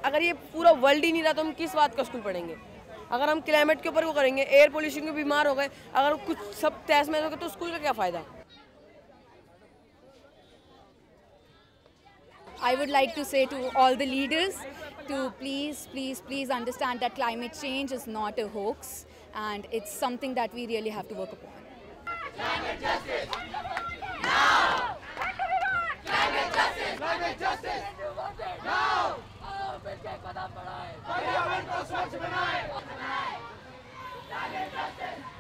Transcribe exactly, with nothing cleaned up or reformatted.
अगर ये पूरा वर्ल्ड ही नहीं रहा तो हम किस बात का स्कूल पढ़ेंगे? अगर हम क्लाइमेट के ऊपर वो करेंगे, एयर पोल्यूशन के बीमार हो गए, अगर कुछ सब तहस महस हो गए तो स्कूल का क्या फ़ायदा? I would like to say to all the leaders to please, please, please understand that climate change is not a hoax and it's something that we really have to work upon. Climate justice! Now! Climate justice! Climate justice! Now! पर्यावरण को स्वच्छ बनाएं! Climate justice!